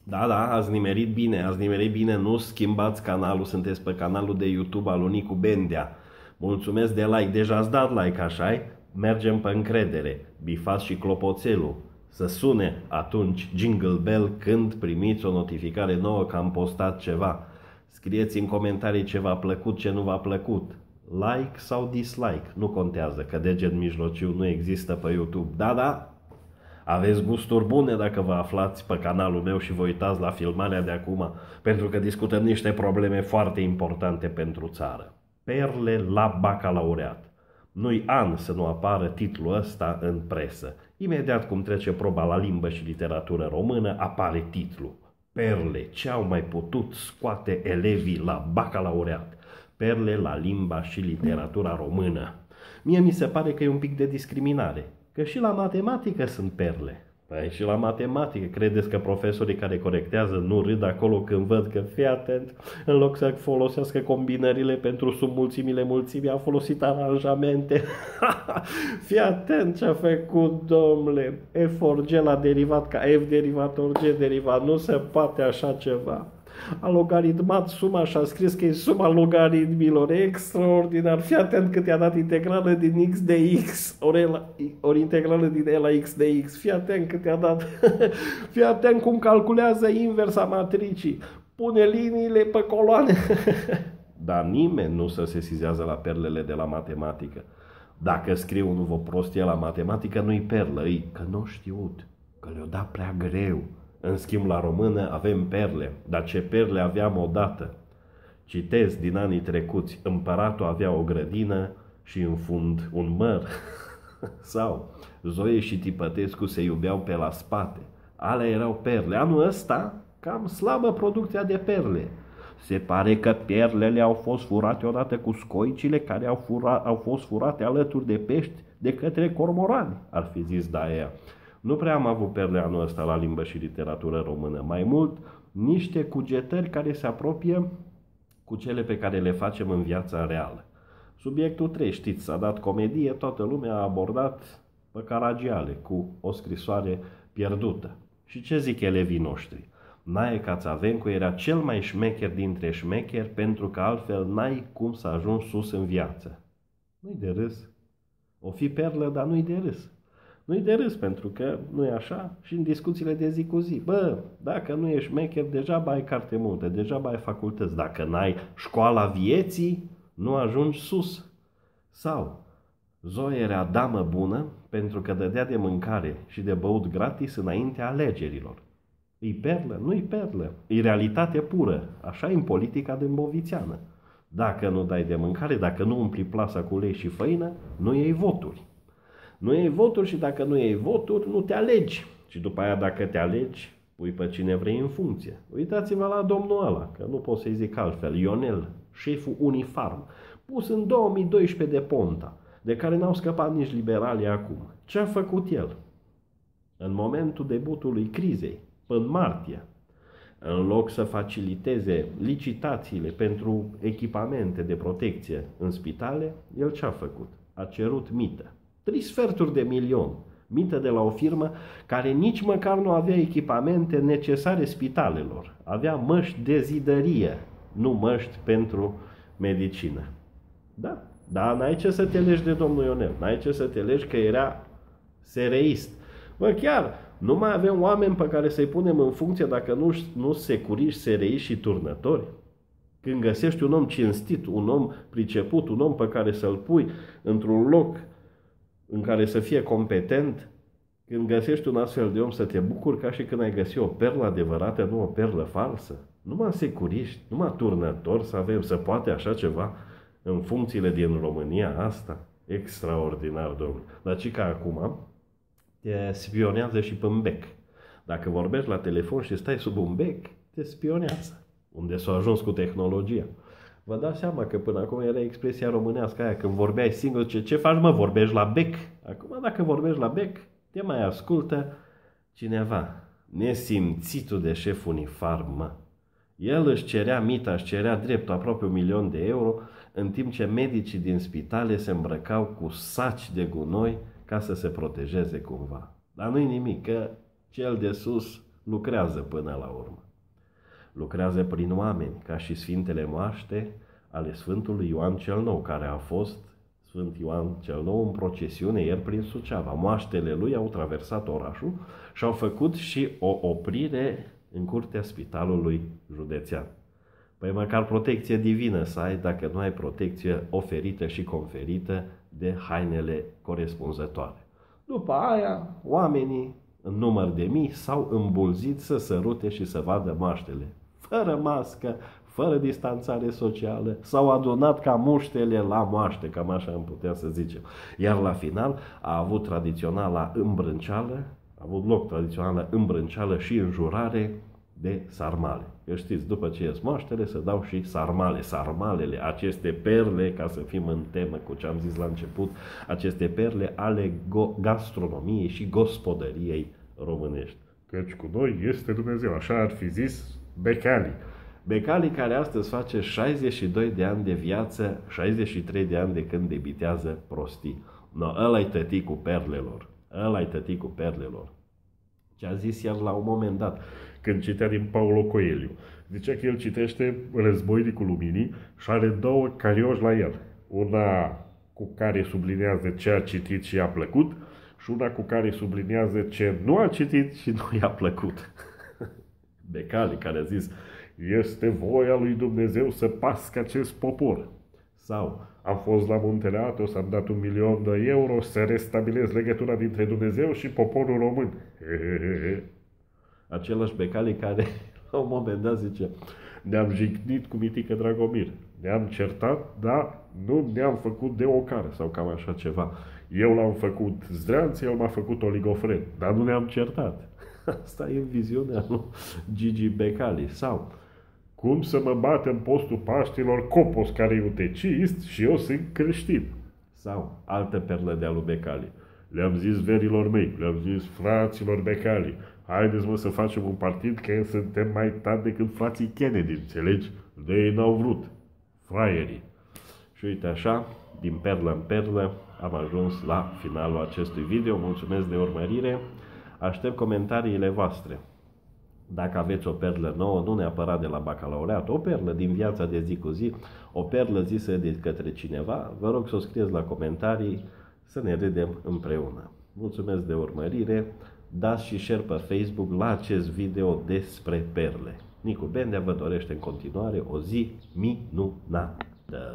Da, da, ați nimerit bine, ați nimerit bine, nu schimbați canalul, sunteți pe canalul de YouTube al lui Nicu Bendea. Mulțumesc de like, deja ați dat like, așa-i? Mergem pe încredere, bifați și clopoțelul. Să sune atunci jingle bell când primiți o notificare nouă că am postat ceva. Scrieți în comentarii ce v-a plăcut, ce nu v-a plăcut. Like sau dislike, nu contează, că deget mijlociu nu există pe YouTube. Da, da, aveți gusturi bune dacă vă aflați pe canalul meu și vă uitați la filmarea de acum, pentru că discutăm niște probleme foarte importante pentru țară. Perle la bacalaureat. Nu-i an să nu apară titlul ăsta în presă. Imediat cum trece proba la limbă și literatură română, apare titlul. Perle, ce au mai putut scoate elevii la bacalaureat? Perle la limba și literatura română. Mie mi se pare că e un pic de discriminare. Că și la matematică sunt perle. Păi și la matematică, credeți că profesorii care corectează nu râd acolo când văd că, fii atent, în loc să folosească combinările pentru submulțimile mulțimii, a folosit aranjamente. Fii atent ce a făcut, domnule, F ori G la derivat ca F derivat ori G derivat. Nu se poate așa ceva. A logaritmat suma și a scris că e suma logaritmilor. E extraordinar. Fii atent cât i-a dat integrală din x de x ori integrală din e la x de x. Fii atent cât i-a dat. Fii atent cum calculează inversa matricii. Pune liniile pe coloane. Dar nimeni nu se sesizează la perlele de la matematică. Dacă scriu un vă prostie la matematică, nu-i perlă, că nu știut, că le-o dat prea greu. În schimb, la română avem perle, dar ce perle aveam odată. Citez din anii trecuți, împăratul avea o grădină și în fund un măr. Sau Zoe și Tipătescu se iubeau pe la spate. Alea erau perle. Anul ăsta cam slabă producția de perle. Se pare că perlele au fost furate odată cu scoicile care au fost furate alături de pești de către cormorani, ar fi zis Daia. Nu prea am avut perle anul ăsta la limbă și literatură română. Mai mult, niște cugetări care se apropie cu cele pe care le facem în viața reală. Subiectul 3, știți, s-a dat comedie, toată lumea a abordat pe Caragiale cu o scrisoare pierdută. Și ce zic elevii noștri? Nae Cațavencu era cel mai șmecher dintre șmecheri pentru că altfel n-ai cum să ajungi sus în viață. Nu-i de râs. O fi perlă, dar nu-i de râs. Nu-i de râs, pentru că nu e așa și în discuțiile de zi cu zi. Bă, dacă nu ești șmecher, degeaba ai carte multă, degeaba ai facultăți. Dacă n-ai școala vieții, nu ajungi sus. Sau, Zoe era damă bună pentru că dădea de mâncare și de băut gratis înaintea alegerilor. E perlă? Nu-i perlă. E realitate pură. Așa e în politica dâmbovițeană. Dacă nu dai de mâncare, dacă nu umpli plasa cu ulei și făină, nu iei voturi. Nu iei voturi și dacă nu iei voturi, nu te alegi. Și după aia, dacă te alegi, pui pe cine vrei în funcție. Uitați-vă la domnul ăla, că nu pot să-i zic altfel, Ionel, șeful Unifarm, pus în 2012 de Ponta, de care n-au scăpat nici liberalii acum. Ce a făcut el? În momentul debutului crizei, în martie, în loc să faciliteze licitațiile pentru echipamente de protecție în spitale, el ce a făcut? A cerut mită. 3/4 de milion. Mită de la o firmă care nici măcar nu avea echipamente necesare spitalelor. Avea măști de zidărie, nu măști pentru medicină. Da, dar n-ai ce să te legi de domnul Ionel. N-ai ce să te legi că era sereist. Bă, chiar, nu mai avem oameni pe care să-i punem în funcție dacă nu securiști, sereiști și turnători? Când găsești un om cinstit, un om priceput, un om pe care să-l pui într-un loc în care să fie competent, când găsești un astfel de om să te bucuri ca și când ai găsit o perlă adevărată, nu o perlă falsă. Numai securiști, numai turnători să avem, să poate așa ceva în funcțiile din România asta. Extraordinar, domnule. Dar ci că acum te spionează și pe bec. Dacă vorbești la telefon și stai sub un bec, te spionează. Unde s-a ajuns cu tehnologia. Vă dați seama că până acum era expresia românească aia, când vorbeai singur, ce faci mă, vorbești la bec? Acum dacă vorbești la bec, te mai ascultă cineva. Nesimțitul de șef Unifarm, mă. El își cerea mita, își cerea dreptul aproape 1.000.000 de euro, în timp ce medicii din spitale se îmbrăcau cu saci de gunoi ca să se protejeze cumva. Dar nu-i nimic, că cel de sus lucrează până la urmă. Lucrează prin oameni, ca și Sfintele Moaște ale Sfântului Ioan cel Nou, care a fost Sfânt Ioan cel Nou în procesiune ieri prin Suceava. Moaștele lui au traversat orașul și au făcut și o oprire în curtea spitalului județean. Păi măcar protecție divină să ai, dacă nu ai protecție oferită și conferită de hainele corespunzătoare. După aia, oamenii în număr de mii s-au îmbulzit să sărute și să vadă moaștele. Fără mască, fără distanțare socială, s-au adunat ca muștele la moaște, cam așa am putea să zicem. Iar la final a avut tradiționala îmbrânceală, a avut loc tradiționala îmbrânceală și înjurare de sarmale. Eu știți, după ce ies moaștele, se dau și sarmale. Sarmalele, aceste perle, ca să fim în temă cu ce am zis la început, aceste perle ale gastronomiei și gospodăriei românești. Căci cu noi este Dumnezeu, așa ar fi zis Becali. Becali care astăzi face 62 de ani de viață, 63 de ani de când debitează prostii. No, ăla-i tăticul perlelor. Ăla-i tăticul perlelor. Ce a zis el la un moment dat, când citea din Paulo Coelho. Zicea că el citește Războinicul Luminii și are două carioși la el. Una cu care sublinează ce a citit și i-a plăcut și una cu care sublinează ce nu a citit și nu i-a plăcut. Becali care a zis, este voia lui Dumnezeu să pască acest popor. Sau, am fost la Muntele Athos, am dat 1.000.000 de euro să restabilez legătura dintre Dumnezeu și poporul român. Același Becali care, la un moment dat, zice, ne-am jignit cu Mitică Dragomir. Ne-am certat, dar nu ne-am făcut de ocară, sau cam așa ceva. Eu l-am făcut zdreanț, el m-a făcut oligofren, dar nu ne-am certat. Asta e în viziunea lui Gigi Becali. Sau, cum să mă bat în postul Paștilor Copos, care e utecist și eu sunt creștin. Sau, altă perlă de-a lui Becali. Le-am zis verilor mei, le-am zis fraților Becali, haideți mă să facem un partid că suntem mai tari decât frații Kennedy, înțelegi? De ei n-au vrut, fraierii. Și uite așa, din perlă în perlă, am ajuns la finalul acestui video. Mulțumesc de urmărire, aștept comentariile voastre. Dacă aveți o perlă nouă, nu neapărat de la bacalaureat, o perlă din viața de zi cu zi, o perlă zisă de către cineva, vă rog să o scrieți la comentarii, să ne râdem împreună. Mulțumesc de urmărire, dați și share pe Facebook la acest video despre perle. Nicu Bendea vă dorește în continuare o zi minunată.